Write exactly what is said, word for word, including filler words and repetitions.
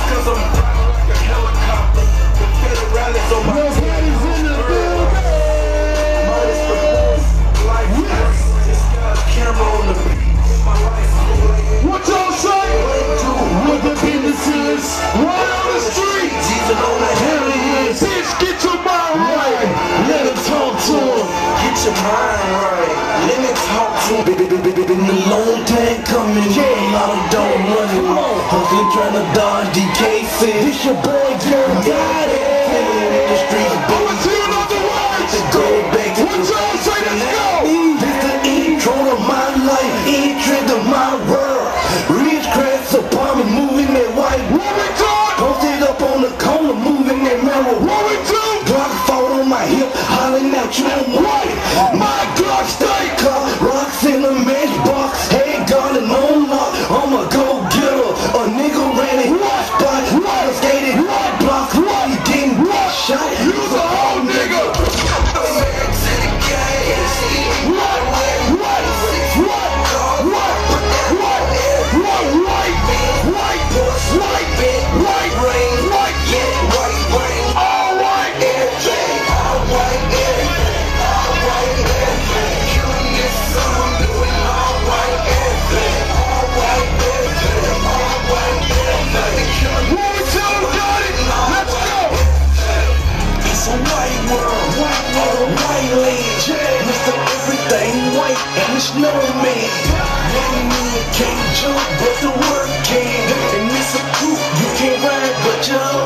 cause I'm flying like a helicopter. The federales on my Nobody's in the building. Minus the boys, life yes. Just got a camera on the beat. My life away. What y'all say? What the business is? Right on the streets. Even on the Hell yeah. Bitch, get your mind right. Let him talk to him. Get your mind right. Let me talk to him. Been a long time coming. Yeah, a lot of dog running. Hustling trying to dodge D K six. This your boy, Jerry. Got it. The streets, I'ma tell you another words. go back to What y'all say? Let's go. This the intro to my life, entry to my world. Rich cracks upon me, moving that white. What we doing? Posted up on the corner, moving that mirror. What we do? Glock fall on my hip, hollering out you on white. My Glock stay car, rocks in a matchbox. Hey, gun and on lock, I'm a go-getter. A nigga ran it, spot, water skated, block, you didn't shot. You's a whole nigga. Mister Everything White and it's no man. Young man can't jump, but the work can. And it's a proof you can't ride, but you're